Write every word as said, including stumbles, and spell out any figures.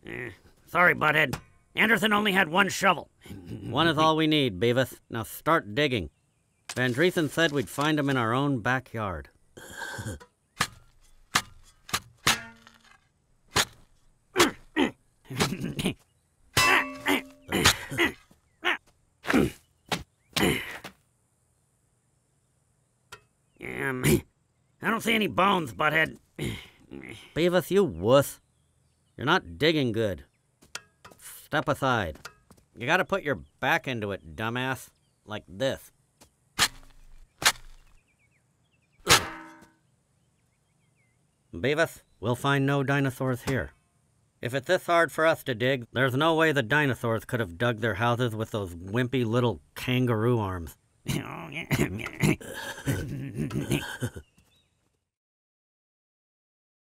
Eh, sorry, butthead. Anderson only had one shovel. One is all we need, Beavis. Now start digging. Van Driessen said we'd find him in our own backyard. Um, I don't see any bones, butthead. Beavis, you wuss. You're not digging good. Step aside. You gotta put your back into it, dumbass. Like this. Beavis, we'll find no dinosaurs here. If it's this hard for us to dig, there's no way the dinosaurs could have dug their houses with those wimpy little kangaroo arms.